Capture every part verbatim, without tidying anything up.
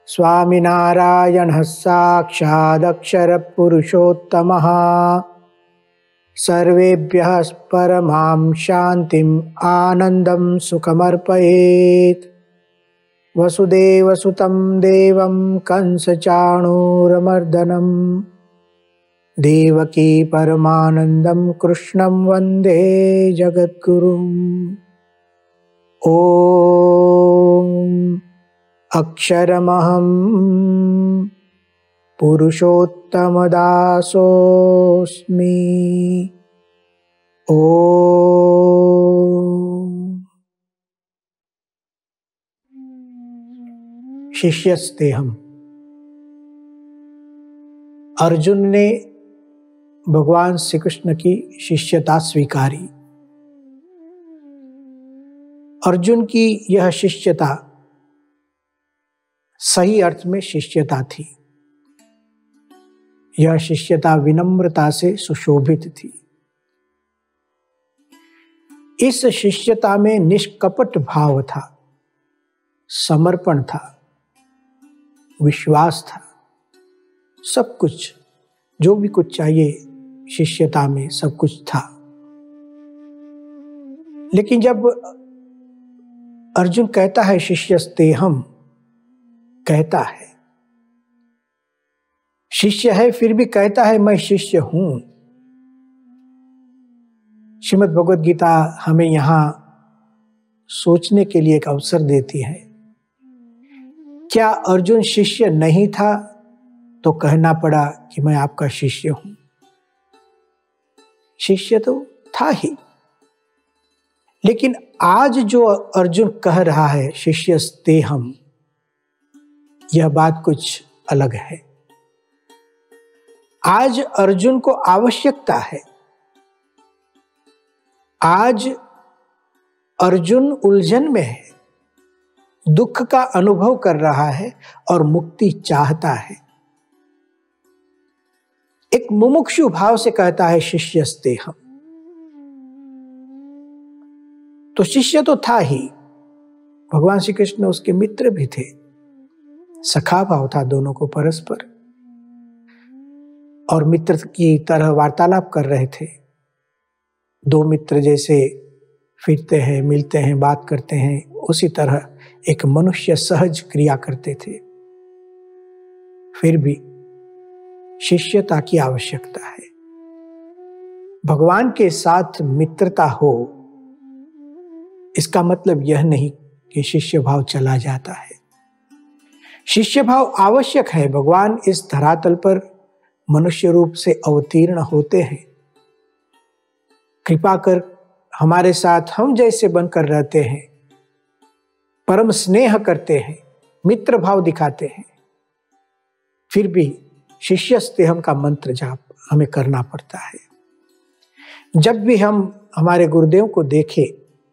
स्वामिनारायणः साक्षादक्षरपुरुषोत्तमः सर्वेभ्यः परमां शान्तिम् आनन्दं सुखमर्पयेत्। वसुदेवसुतं देवं कंसचाणूरमर्दनं देवकी परमानन्दं कृष्णं वन्दे जगद्गुरुम्। ॐ अक्षरमहं पुरुषोत्तमदासोऽस्मि। ॐ शिष्यस्तेहम्। अर्जुन ने भगवान श्री कृष्ण की शिष्यता स्वीकारी। अर्जुन की यह शिष्यता सही अर्थ में शिष्यता थी। यह शिष्यता विनम्रता से सुशोभित थी। इस शिष्यता में निष्कपट भाव था, समर्पण था, विश्वास था, सब कुछ जो भी कुछ चाहिए शिष्यता में सब कुछ था। लेकिन जब अर्जुन कहता है शिष्यस्तेहम्, कहता है शिष्य है फिर भी कहता है मैं शिष्य हूं। श्रीमद् भगवद गीता हमें यहां सोचने के लिए एक अवसर देती है। क्या अर्जुन शिष्य नहीं था तो कहना पड़ा कि मैं आपका शिष्य हूं? शिष्य तो था ही, लेकिन आज जो अर्जुन कह रहा है शिष्यस्तेहम्, यह बात कुछ अलग है। आज अर्जुन को आवश्यकता है। आज अर्जुन उलझन में है, दुख का अनुभव कर रहा है और मुक्ति चाहता है। एक मुमुक्षु भाव से कहता है शिष्यस्तेहम्। तो शिष्य तो था ही, भगवान श्री कृष्ण उसके मित्र भी थे, सखा भाव था दोनों को परस्पर, और मित्र की तरह वार्तालाप कर रहे थे। दो मित्र जैसे फिरते हैं, मिलते हैं, बात करते हैं, उसी तरह एक मनुष्य सहज क्रिया करते थे। फिर भी शिष्यता की आवश्यकता है। भगवान के साथ मित्रता हो, इसका मतलब यह नहीं कि शिष्य भाव चला जाता है। शिष्य भाव आवश्यक है। भगवान इस धरातल पर मनुष्य रूप से अवतीर्ण होते हैं, कृपा कर हमारे साथ हम जैसे बनकर रहते हैं, परम स्नेह करते हैं, मित्र भाव दिखाते हैं। फिर भी शिष्यस्तेहम् का मंत्र जाप हमें करना पड़ता है। जब भी हम हमारे गुरुदेव को देखें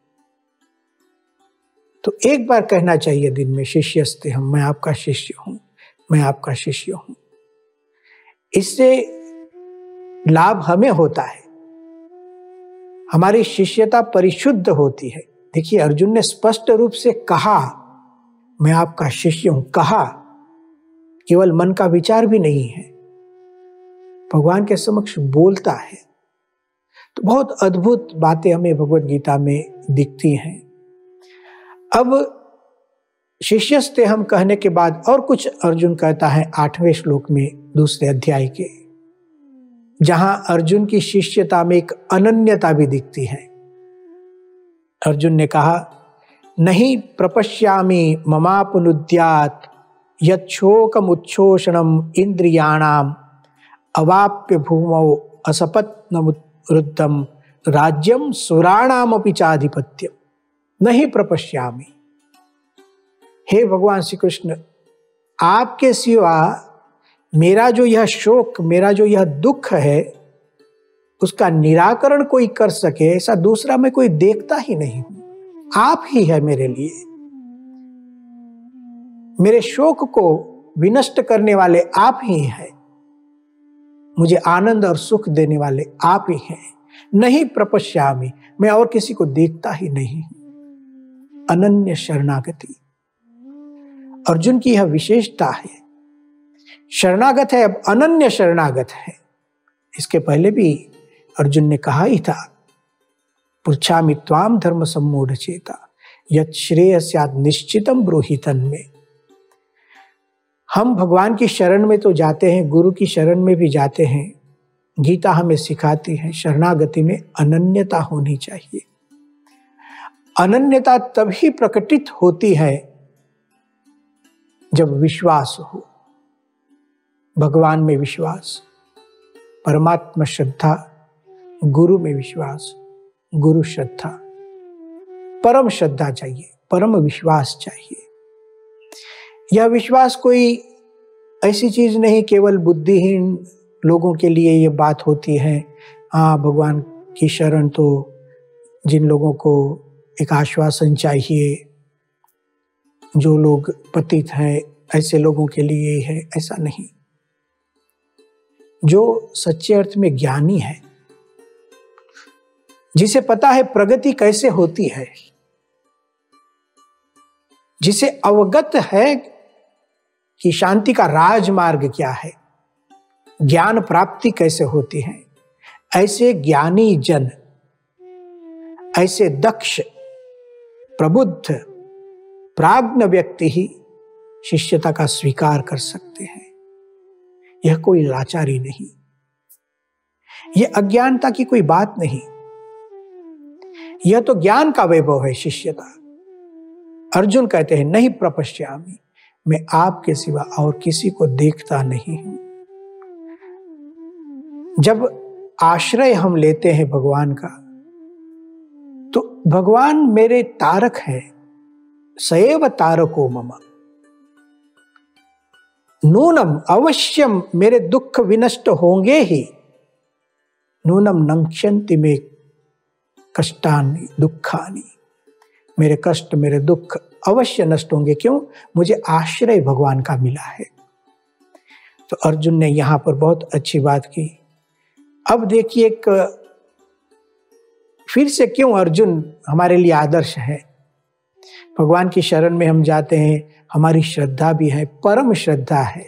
तो एक बार कहना चाहिए दिन में शिष्यस्तेहम्, मैं आपका शिष्य हूं, मैं आपका शिष्य हूं। इससे लाभ हमें होता है, हमारी शिष्यता परिशुद्ध होती है। देखिए अर्जुन ने स्पष्ट रूप से कहा मैं आपका शिष्य हूं, कहा, केवल मन का विचार भी नहीं है, भगवान के समक्ष बोलता है। तो बहुत अद्भुत बातें हमें भगवद गीता में दिखती हैं। अब शिष्यस्तेहम् कहने के बाद और कुछ अर्जुन कहता है आठवें श्लोक में दूसरे अध्याय के, जहां अर्जुन की शिष्यता में एक अनन्यता भी दिखती है। अर्जुन ने कहा नहीं प्रपश्यामि ममापनुद्यात् यच्छोकमुच्छोषणम् इंद्रियाणाम् अवाप्य भूमौ असपत्नमुरुद्धं राज्यं सुराणामपि चाधिपत्यम् नहीं प्रपश्यामि। हे भगवान श्री कृष्ण, आपके सिवा मेरा जो यह शोक, मेरा जो यह दुख है, उसका निराकरण कोई कर सके ऐसा दूसरा मैं कोई देखता ही नहीं हूं। आप ही है मेरे लिए, मेरे शोक को विनष्ट करने वाले आप ही हैं, मुझे आनंद और सुख देने वाले आप ही हैं। नहीं प्रपश्यामि, मैं और किसी को देखता ही नहीं हूं। अनन्य शरणागति। अर्जुन की यह विशेषता है। शरणागत है, अब अनन्य शरणागत है। इसके पहले भी अर्जुन ने कहा ही था, पृच्छामि त्वाम धर्म सम्मूढ़ चेता यत् श्रेय स्यात् निश्चितम ब्रूहि तन्मे। हम भगवान की शरण में तो जाते हैं, गुरु की शरण में भी जाते हैं। गीता हमें सिखाती है शरणागति में अनन्यता होनी चाहिए। अनन्यता तभी प्रकटित होती है जब विश्वास हो, भगवान में विश्वास, परमात्मा श्रद्धा, गुरु में विश्वास, गुरु श्रद्धा, परम श्रद्धा चाहिए, परम विश्वास चाहिए। यह विश्वास कोई ऐसी चीज नहीं केवल बुद्धिहीन लोगों के लिए ये बात होती है। हाँ, भगवान की शरण तो जिन लोगों को एक आश्वासन चाहिए, जो लोग पतित हैं ऐसे लोगों के लिए है, ऐसा नहीं। जो सच्चे अर्थ में ज्ञानी है, जिसे पता है प्रगति कैसे होती है, जिसे अवगत है कि शांति का राजमार्ग क्या है, ज्ञान प्राप्ति कैसे होती है, ऐसे ज्ञानी जन, ऐसे दक्ष प्रबुद्ध प्राज्ञ व्यक्ति ही शिष्यता का स्वीकार कर सकते हैं। यह कोई लाचारी नहीं, यह अज्ञानता की कोई बात नहीं, यह तो ज्ञान का वैभव है शिष्यता। अर्जुन कहते हैं नहीं प्रपश्यामि, मैं आपके सिवा और किसी को देखता नहीं हूं। जब आश्रय हम लेते हैं भगवान का, तो भगवान मेरे तारक है। सएव तारको मम, नूनम अवश्यम, मेरे दुख विनष्ट होंगे ही। नूनम नंक्ष्यन्ति मे कष्टानि दुखानि, मेरे कष्ट मेरे दुख अवश्य नष्ट होंगे। क्यों? मुझे आश्रय भगवान का मिला है। तो अर्जुन ने यहां पर बहुत अच्छी बात की। अब देखिए एक फिर से क्यों अर्जुन हमारे लिए आदर्श है। भगवान की शरण में हम जाते हैं, हमारी श्रद्धा भी है, परम श्रद्धा है,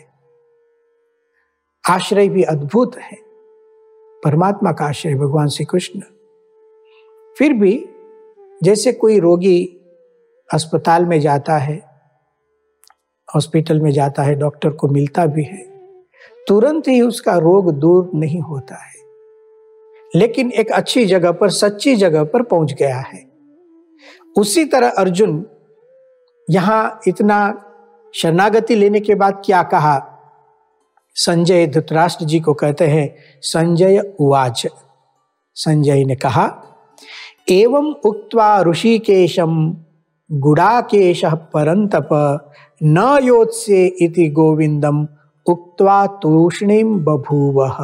आश्रय भी अद्भुत है, परमात्मा का आश्रय भगवान श्री कृष्ण। फिर भी जैसे कोई रोगी अस्पताल में जाता है, हॉस्पिटल में जाता है, डॉक्टर को मिलता भी है, तुरंत ही उसका रोग दूर नहीं होता है, लेकिन एक अच्छी जगह पर, सच्ची जगह पर पहुंच गया है। उसी तरह अर्जुन यहां इतना शरणागति लेने के बाद क्या कहा? संजय धृतराष्ट्र जी को कहते हैं, संजय उवाच, संजय ने कहा, एवं उक्त्वा ऋषिकेशम गुडाकेशः परंतप न योत्स्य इति गोविंदम उक्त्वा तूष्णीम बभूवः।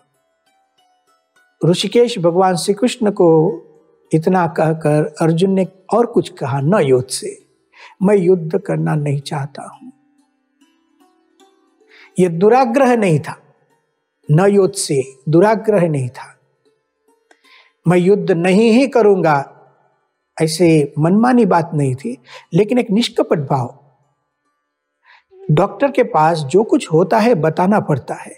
ऋषिकेश भगवान श्री कृष्ण को इतना कहकर अर्जुन ने और कुछ कहा, न योत्स्य, मैं युद्ध करना नहीं चाहता हूं। यह दुराग्रह नहीं था, न योत्स्य दुराग्रह नहीं था, मैं युद्ध नहीं ही करूंगा ऐसे मनमानी बात नहीं थी, लेकिन एक निष्कपट भाव। डॉक्टर के पास जो कुछ होता है बताना पड़ता है,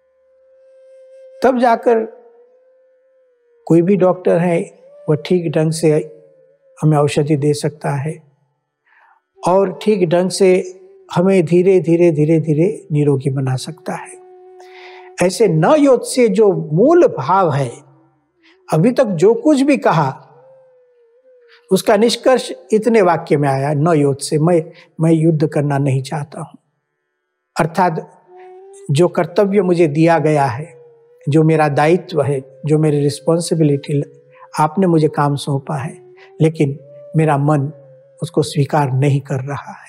तब जाकर कोई भी डॉक्टर है वह ठीक ढंग से हमें औषधि दे सकता है और ठीक ढंग से हमें धीरे धीरे धीरे धीरे निरोगी बना सकता है। ऐसे न योत्स्य जो मूल भाव है, अभी तक जो कुछ भी कहा उसका निष्कर्ष इतने वाक्य में आया, न योत्स्य, मैं मैं युद्ध करना नहीं चाहता हूं। अर्थात जो कर्तव्य मुझे दिया गया है, जो मेरा दायित्व है, जो मेरी रिस्पॉन्सिबिलिटी, आपने मुझे काम सौंपा है, लेकिन मेरा मन उसको स्वीकार नहीं कर रहा है।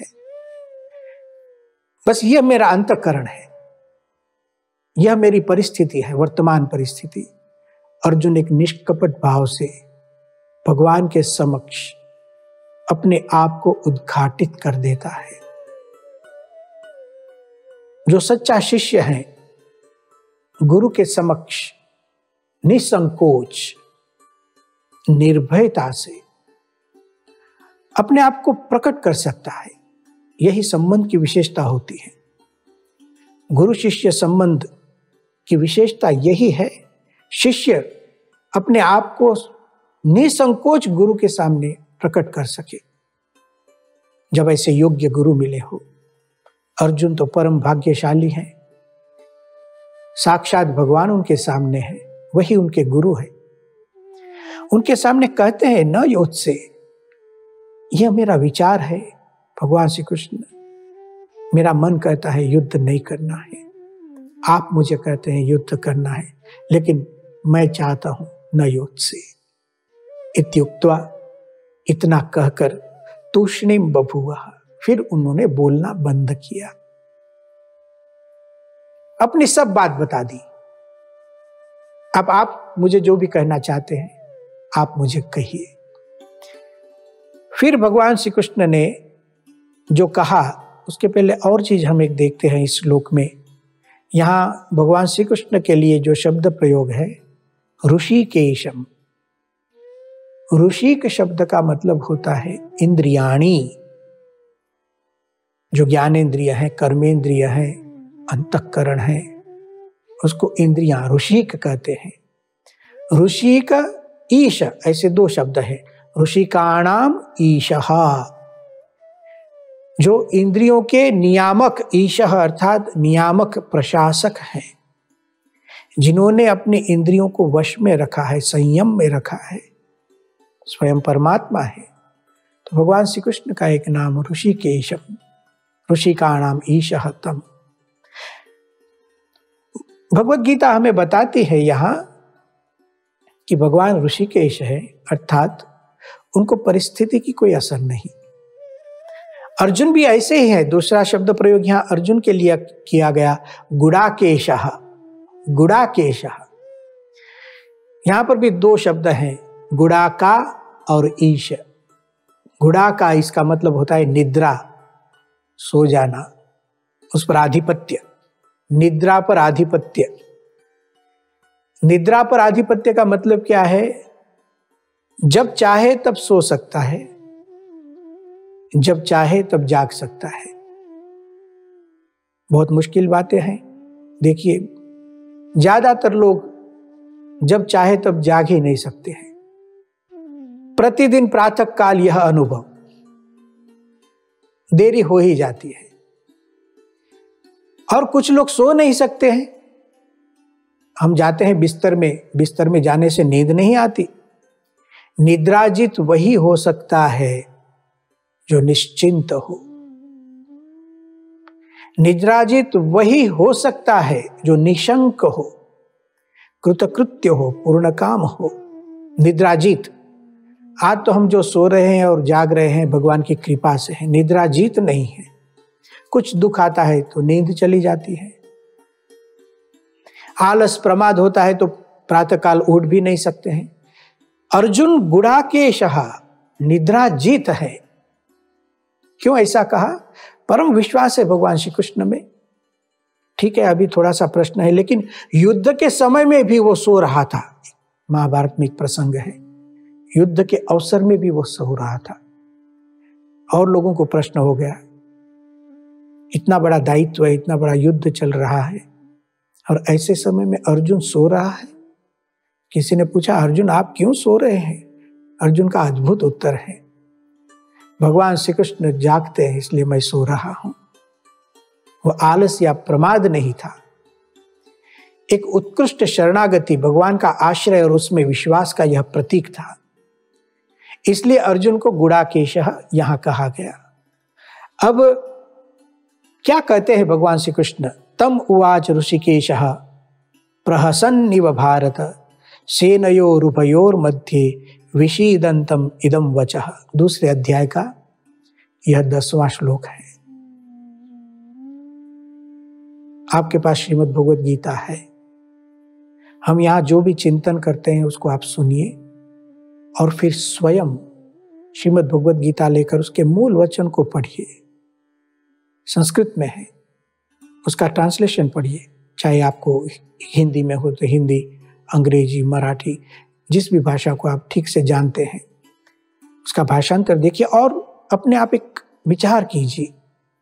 बस यह मेरा अंतःकरण है, यह मेरी परिस्थिति है, वर्तमान परिस्थिति। अर्जुन एक निष्कपट भाव से भगवान के समक्ष अपने आप को उद्घाटित कर देता है। जो सच्चा शिष्य है, गुरु के समक्ष निसंकोच निर्भयता से अपने आप को प्रकट कर सकता है। यही संबंध की विशेषता होती है। गुरु शिष्य संबंध की विशेषता यही है, शिष्य अपने आप को निसंकोच गुरु के सामने प्रकट कर सके। जब ऐसे योग्य गुरु मिले हो, अर्जुन तो परम भाग्यशाली हैं, साक्षात भगवान उनके सामने है, वही उनके गुरु है। उनके सामने कहते हैं न युद्ध से, यह मेरा विचार है भगवान श्री कृष्ण, मेरा मन कहता है युद्ध नहीं करना है, आप मुझे कहते हैं युद्ध करना है, लेकिन मैं चाहता हूं न युद्ध से। इत्युक्त्वा, इतना कहकर तूष्णीम बभूव, फिर उन्होंने बोलना बंद किया, अपनी सब बात बता दी। अब आप मुझे जो भी कहना चाहते हैं आप मुझे कहिए। फिर भगवान श्री कृष्ण ने जो कहा, उसके पहले और चीज हम एक देखते हैं इस श्लोक में। यहां भगवान श्री कृष्ण के लिए जो शब्द प्रयोग है ऋषिकेशम, ऋषि के शब्द का मतलब होता है इंद्रियाणी, जो ज्ञानेन्द्रिय है, कर्मेंद्रिय है, अंतःकरण है, उसको इंद्रियां ऋषिक कहते हैं। ऋषिक ईश, ऐसे दो शब्द है, ऋषिकाणाम ईशः, जो इंद्रियों के नियामक, ईशः अर्थात नियामक प्रशासक हैं, जिन्होंने अपने इंद्रियों को वश में रखा है, संयम में रखा है, स्वयं परमात्मा है। तो भगवान श्री कृष्ण का एक नाम ऋषिकेशम, ऋषिकाणाम ईशः तम। भगवत गीता हमें बताती है यहाँ कि भगवान ऋषिकेश है, अर्थात उनको परिस्थिति की कोई असर नहीं। अर्जुन भी ऐसे ही है, दूसरा शब्द प्रयोग यहाँ अर्जुन के लिए किया गया, गुडाकेशः, गुडाकेशः। यहां पर भी दो शब्द हैं, गुडाका और ईश। गुडाका इसका मतलब होता है निद्रा, सो जाना, उस पर आधिपत्य, निद्रा पर आधिपत्य। निद्रा पर आधिपत्य का मतलब क्या है? जब चाहे तब सो सकता है, जब चाहे तब जाग सकता है। बहुत मुश्किल बातें हैं। देखिए, ज्यादातर लोग जब चाहे तब जाग ही नहीं सकते हैं। प्रतिदिन प्रातः काल यह अनुभव, देरी हो ही जाती है। और कुछ लोग सो नहीं सकते हैं। हम जाते हैं बिस्तर में, बिस्तर में जाने से नींद नहीं आती। निद्राजित वही हो सकता है जो निश्चिंत हो। निद्राजित वही हो सकता है जो निशंक हो, कृतकृत्य हो, पूर्ण काम हो। निद्राजित, आज तो हम जो सो रहे हैं और जाग रहे हैं भगवान की कृपा से है, निद्राजीत नहीं है। कुछ दुख आता है तो नींद चली जाती है, आलस प्रमाद होता है तो प्रातःकाल उठ भी नहीं सकते हैं। अर्जुन गुडाकेशः, निद्राजीत है। क्यों ऐसा कहा? परम विश्वास है भगवान श्री कृष्ण में। ठीक है, अभी थोड़ा सा प्रश्न है, लेकिन युद्ध के समय में भी वो सो रहा था। महाभारत में एक प्रसंग है, युद्ध के अवसर में भी वो सो रहा था। और लोगों को प्रश्न हो गया, इतना बड़ा दायित्व है, इतना बड़ा युद्ध चल रहा है और ऐसे समय में अर्जुन सो रहा है। किसी ने पूछा, अर्जुन आप क्यों सो रहे हैं? अर्जुन का अद्भुत उत्तर है, भगवान श्री कृष्ण जागते हैं इसलिए मैं सो रहा हूं। वो आलस या प्रमाद नहीं था, एक उत्कृष्ट शरणागति, भगवान का आश्रय और उसमें विश्वास का यह प्रतीक था। इसलिए अर्जुन को गुडाकेशः यहां कहा गया। अब क्या कहते हैं भगवान श्री कृष्ण? तम उवाच ऋषिकेशः प्रहसन्निव भारत सेनयोरुभयोर मध्ये विषीदंतम इदम वचः। दूसरे अध्याय का यह दसवां श्लोक है। आपके पास श्रीमद् भगवद गीता है, हम यहां जो भी चिंतन करते हैं उसको आप सुनिए और फिर स्वयं श्रीमद् भगवद गीता लेकर उसके मूल वचन को पढ़िए। संस्कृत में है, उसका ट्रांसलेशन पढ़िए, चाहे आपको हिंदी में हो तो हिंदी, अंग्रेजी, मराठी, जिस भी भाषा को आप ठीक से जानते हैं उसका भाषांतर देखिए और अपने आप एक विचार कीजिए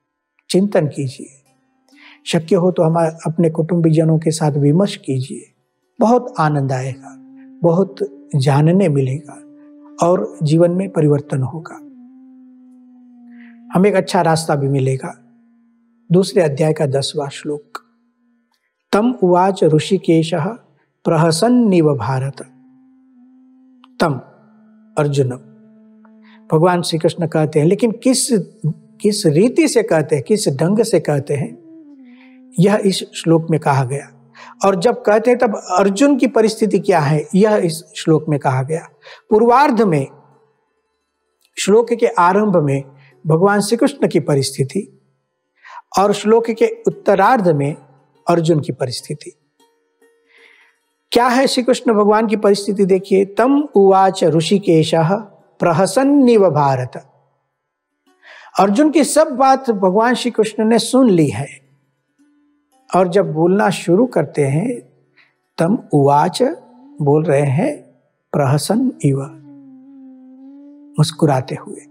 चिंतन कीजिए, शक्य हो तो हमारे अपने कुटुंबीजनों के साथ विमर्श कीजिए। बहुत आनंद आएगा, बहुत जानने मिलेगा और जीवन में परिवर्तन होगा, हमें एक अच्छा रास्ता भी मिलेगा। दूसरे अध्याय का दसवां श्लोक, तम उवाच ऋषिकेशः प्रहसन्निव भारत। तम अर्जुनम, भगवान श्री कृष्ण कहते हैं, लेकिन किस किस रीति से कहते हैं, किस ढंग से कहते हैं, यह इस श्लोक में कहा गया। और जब कहते हैं तब अर्जुन की परिस्थिति क्या है, यह इस श्लोक में कहा गया। पूर्वार्ध में, श्लोक के आरंभ में भगवान श्री कृष्ण की परिस्थिति और श्लोक के उत्तरार्ध में अर्जुन की परिस्थिति। क्या है श्री कृष्ण भगवान की परिस्थिति? देखिए, तम उवाच ऋषिकेशः प्रहसन्निव भारत। अर्जुन की सब बात भगवान श्री कृष्ण ने सुन ली है और जब बोलना शुरू करते हैं, तम उवाच बोल रहे हैं प्रहसन इव, मुस्कुराते हुए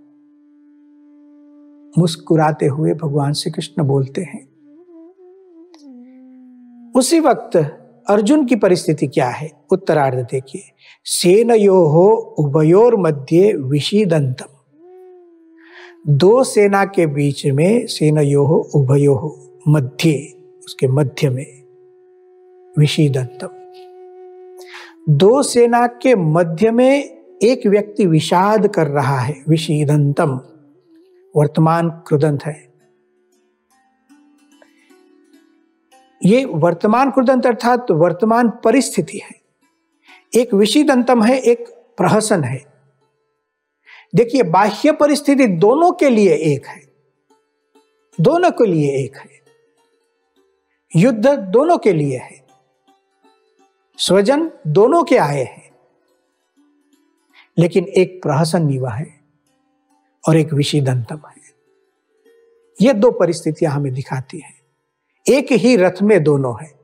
मुस्कुराते हुए भगवान श्री कृष्ण बोलते हैं। उसी वक्त अर्जुन की परिस्थिति क्या है? उत्तरार्ध देखिए, सेनयोः उभयोर मध्ये विषीदन्तम। दो सेना के बीच में, सेनयोः उभयोः मध्ये, उसके मध्य में विषीदन्तम, दो सेना के मध्य में एक व्यक्ति विषाद कर रहा है। विषीदन्तम वर्तमान कृदंत है। ये वर्तमान कृदंत अर्थात वर्तमान परिस्थिति है। एक विषीदंतम है, एक प्रहसन है। देखिए, बाह्य परिस्थिति दोनों के लिए एक है, दोनों के लिए एक है। युद्ध दोनों के लिए है, स्वजन दोनों के आए हैं, लेकिन एक प्रहसन निवा है और एक विषीदंतम है। ये दो परिस्थितियां हमें दिखाती हैं। एक ही रथ में दोनों है,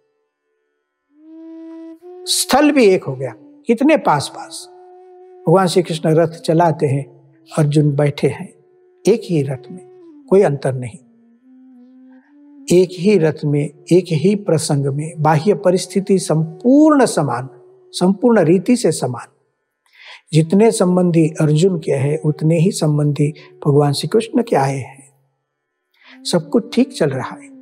स्थल भी एक हो गया, कितने पास पास। भगवान श्री कृष्ण रथ चलाते हैं, अर्जुन बैठे हैं, एक ही रथ में, कोई अंतर नहीं। एक ही रथ में, एक ही प्रसंग में, बाह्य परिस्थिति संपूर्ण समान, संपूर्ण रीति से समान। जितने संबंधी अर्जुन के हैं उतने ही संबंधी भगवान श्री कृष्ण के आए हैं। सब कुछ ठीक चल रहा है।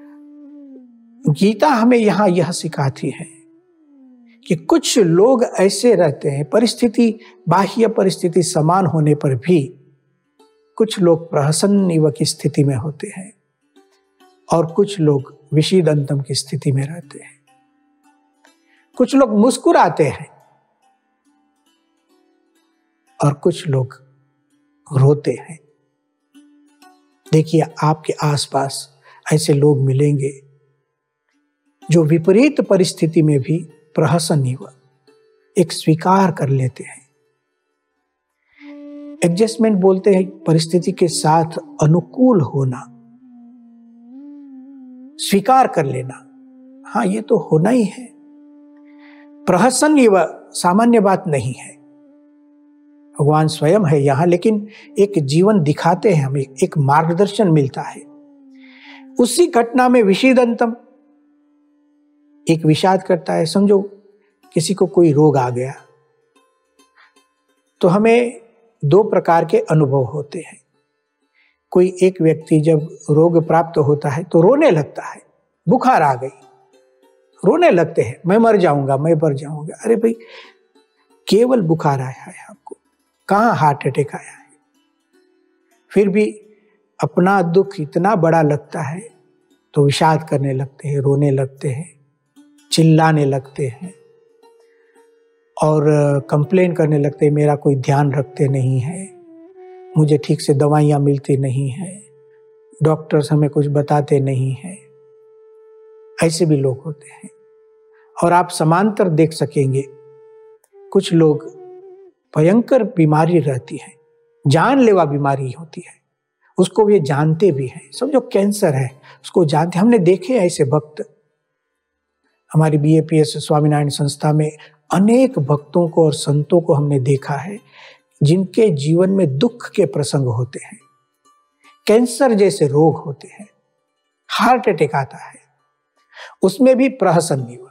गीता हमें यहां यह सिखाती है कि कुछ लोग ऐसे रहते हैं, परिस्थिति, बाह्य परिस्थिति समान होने पर भी कुछ लोग प्रहसन्निव की स्थिति में होते हैं और कुछ लोग विषीदंतम की स्थिति में रहते हैं। कुछ लोग मुस्कुराते हैं और कुछ लोग रोते हैं। देखिए, आपके आसपास ऐसे लोग मिलेंगे जो विपरीत परिस्थिति में भी प्रहसन्निव, एक स्वीकार कर लेते हैं। एडजस्टमेंट बोलते हैं परिस्थिति के साथ अनुकूल होना, स्वीकार कर लेना। हाँ, ये तो होना ही है। प्रहसन्निव सामान्य बात नहीं है। भगवान स्वयं है यहाँ, लेकिन एक जीवन दिखाते हैं हमें, एक मार्गदर्शन मिलता है। उसी घटना में विषीदंतम, एक विषाद करता है। समझो किसी को कोई रोग आ गया तो हमें दो प्रकार के अनुभव होते हैं। कोई एक व्यक्ति जब रोग प्राप्त होता है तो रोने लगता है, बुखार आ गई, रोने लगते हैं, मैं मर जाऊंगा, मैं मर जाऊंगा। अरे भाई, केवल बुखार आया है आपको, कहाँ हार्ट अटैक आया है। फिर भी अपना दुख इतना बड़ा लगता है तो विषाद करने लगते हैं, रोने लगते हैं, चिल्लाने लगते हैं और कंप्लेन करने लगते हैं, मेरा कोई ध्यान रखते नहीं है, मुझे ठीक से दवाइयाँ मिलती नहीं है, डॉक्टर्स हमें कुछ बताते नहीं हैं। ऐसे भी लोग होते हैं। और आप समांतर देख सकेंगे, कुछ लोग भयंकर बीमारी रहती है, जानलेवा बीमारी होती है, उसको वे जानते भी हैं। समझो कैंसर है, उसको जानते। हमने देखे ऐसे भक्त, हमारी B A P S Swaminarayan संस्था में अनेक भक्तों को और संतों को हमने देखा है जिनके जीवन में दुख के प्रसंग होते हैं। कैंसर जैसे रोग होते हैं, हार्ट अटैक आता है, उसमें भी प्रहसन्निव,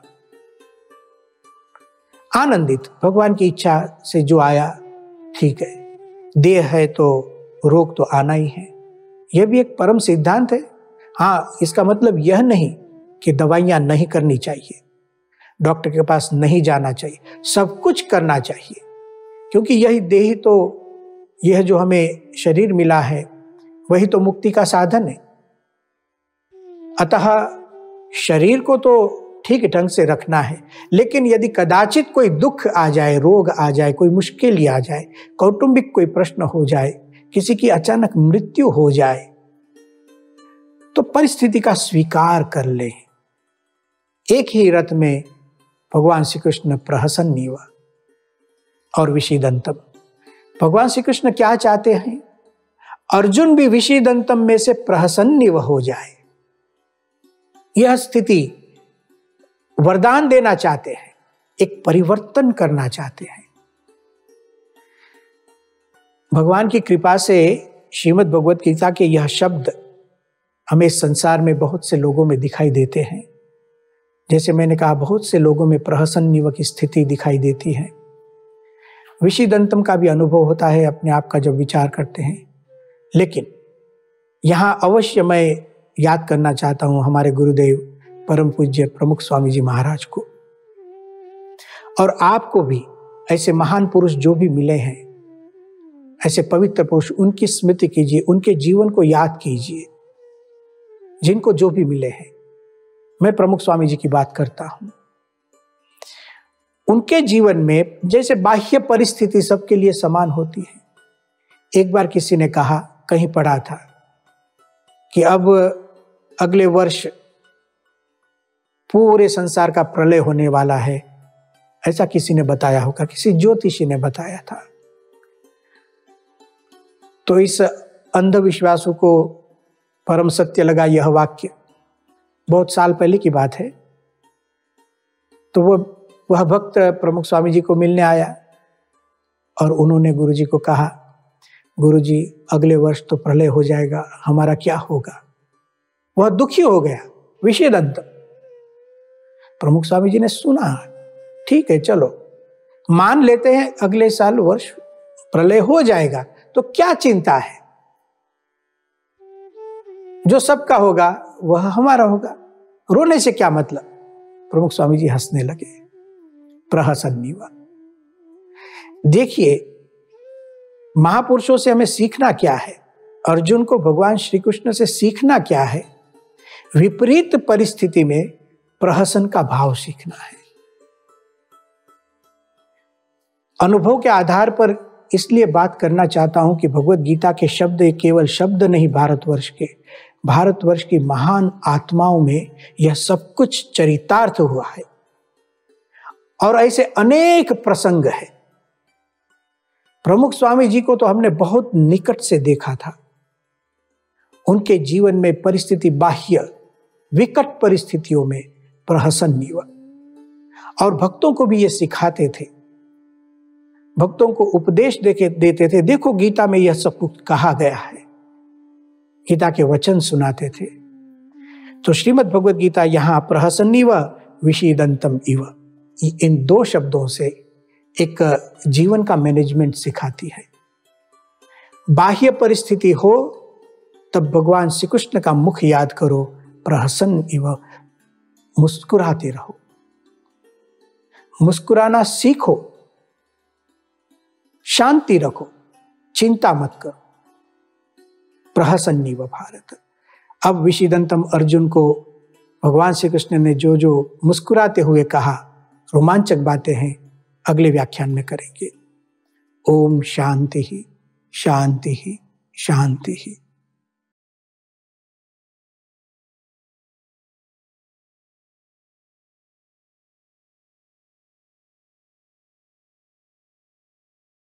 आनंदित, भगवान की इच्छा से जो आया ठीक है, देह है तो रोग तो आना ही है। यह भी एक परम सिद्धांत है। हाँ, इसका मतलब यह नहीं कि दवाइयां नहीं करनी चाहिए, डॉक्टर के पास नहीं जाना चाहिए, सब कुछ करना चाहिए, क्योंकि यही देही तो, यह जो हमें शरीर मिला है वही तो मुक्ति का साधन है। अतः शरीर को तो ठीक ढंग से रखना है, लेकिन यदि कदाचित कोई दुख आ जाए, रोग आ जाए, कोई मुश्किल आ जाए, कौटुंबिक कोई प्रश्न हो जाए, किसी की अचानक मृत्यु हो जाए, तो परिस्थिति का स्वीकार कर ले। एक ही रथ में भगवान श्री कृष्ण प्रहसन्निव और विषीदंतम। भगवान श्री कृष्ण क्या चाहते हैं? अर्जुन भी विषीदंतम में से प्रहसन्निव हो जाए। यह स्थिति वरदान देना चाहते हैं, एक परिवर्तन करना चाहते हैं। भगवान की कृपा से श्रीमद् भगवत गीता के यह शब्द हमें इस संसार में बहुत से लोगों में दिखाई देते हैं। जैसे मैंने कहा, बहुत से लोगों में प्रहसन्निव की स्थिति दिखाई देती है। विषीदंतम का भी अनुभव होता है अपने आप का जब विचार करते हैं। लेकिन यहां अवश्य मैं याद करना चाहता हूं हमारे गुरुदेव परम पूज्य प्रमुख स्वामी जी महाराज को, और आपको भी ऐसे महान पुरुष जो भी मिले हैं, ऐसे पवित्र पुरुष, उनकी स्मृति कीजिए, उनके जीवन को याद कीजिए, जिनको जो भी मिले हैं। मैं प्रमुख स्वामी जी की बात करता हूं। उनके जीवन में जैसे बाह्य परिस्थिति सबके लिए समान होती है। एक बार किसी ने कहा, कहीं पढ़ा था कि अब अगले वर्ष पूरे संसार का प्रलय होने वाला है, ऐसा किसी ने बताया होगा, किसी ज्योतिषी ने बताया था। तो इस अंधविश्वासों को परम सत्य लगा यह वाक्य। बहुत साल पहले की बात है। तो वो वह भक्त प्रमुख स्वामी जी को मिलने आया और उन्होंने गुरु जी को कहा, गुरु जी अगले वर्ष तो प्रलय हो जाएगा, हमारा क्या होगा? वह दुखी हो गया, विषीदंत। प्रमुख स्वामी जी ने सुना, ठीक है चलो मान लेते हैं अगले साल वर्ष प्रलय हो जाएगा, तो क्या चिंता है, जो सबका होगा वह हमारा होगा, रोने से क्या मतलब। प्रमुख स्वामी जी हंसने लगे, प्रहसन्निव। देखिए महापुरुषों से हमें सीखना क्या है, अर्जुन को भगवान श्री कृष्ण से सीखना क्या है? विपरीत परिस्थिति में प्रहसन का भाव सीखना है। अनुभव के आधार पर इसलिए बात करना चाहता हूं कि भगवत गीता के शब्द केवल शब्द नहीं, भारतवर्ष के भारतवर्ष की महान आत्माओं में यह सब कुछ चरितार्थ हुआ है। और ऐसे अनेक प्रसंग है। प्रमुख स्वामी जी को तो हमने बहुत निकट से देखा था। उनके जीवन में परिस्थिति बाह्य विकट परिस्थितियों में प्रहसन्निव, और भक्तों को भी ये सिखाते थे, भक्तों को उपदेश देके देते थे। देखो गीता में यह सब कुछ कहा गया है, गीता के वचन सुनाते थे। तो श्रीमद् भगवद गीता यहां प्रहसन्निव विषीदंतम इव, इन दो शब्दों से एक जीवन का मैनेजमेंट सिखाती है। बाह्य परिस्थिति हो तब भगवान श्री कृष्ण का मुख याद करो, प्रहसन इव, मुस्कुराते रहो, मुस्कुराना सीखो, शांति रखो, चिंता मत करो, प्रहसन्निव भारत। अब विषीदंतम अर्जुन को भगवान श्री कृष्ण ने जो जो मुस्कुराते हुए कहा, रोमांचक बातें हैं, अगले व्याख्यान में करेंगे। ओम शांति ही शांति ही शांति ही।